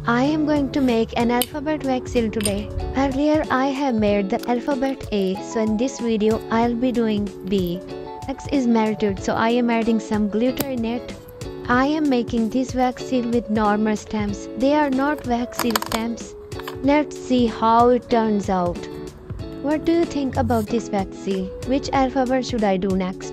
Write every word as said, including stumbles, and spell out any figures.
I am going to make an alphabet wax seal today. Earlier I have made the alphabet A, so in this video I'll be doing B. Wax is melted, so I am adding some glitter in it. I am making this wax seal with normal stamps. They are not wax seal stamps. Let's see how it turns out. What do you think about this wax seal? Which alphabet should I do next?